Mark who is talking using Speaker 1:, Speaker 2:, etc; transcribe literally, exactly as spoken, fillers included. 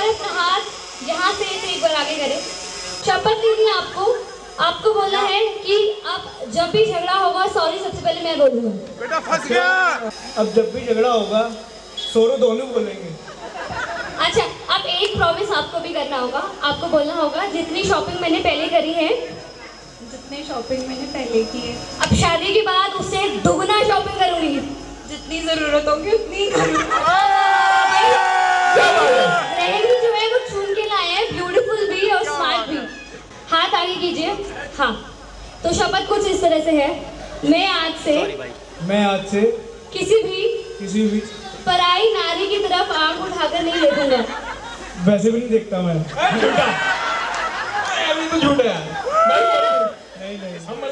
Speaker 1: बार अपना हाथ यहाँ से एक बार आगे करें। शपथ लेनी है आपको, आपको बोलना है कि अब जब भी झगड़ा होगा सॉरी सबसे पहले मैं बोलूँगा।
Speaker 2: बेटा फंस गया।
Speaker 3: अब जब भी झगड़ा होगा सोरो दोनों बोलेंगे।
Speaker 1: अच्छा, अब एक प्रॉमिस आपको भी करना होगा, आपको बोलना होगा जितनी शॉपिंग मैंने पहले करी है,
Speaker 4: जितनी शॉपिंग मैंने पहले की है,
Speaker 1: अब शादी के बाद उससे दुगना शॉपिंग करूंगी।
Speaker 4: जितनी जरूरत होगी उतनी करूंगी।
Speaker 1: लहंगी जो है वो चुन के लाए हैं, ब्यूटीफुल भी और स्मार्ट भी। हाथ आगे कीजिए। हाँ, तो शपथ कुछ इस तरह से है, मैं आज से
Speaker 3: मैं आज से
Speaker 1: किसी भी
Speaker 3: किसी भी
Speaker 1: पराई नारी की तरफ आंख उठाकर नहीं देखूंगा।
Speaker 3: वैसे भी नहीं देखता मैं।
Speaker 2: झूठा। अभी तो झूठ है।
Speaker 3: नहीं नहीं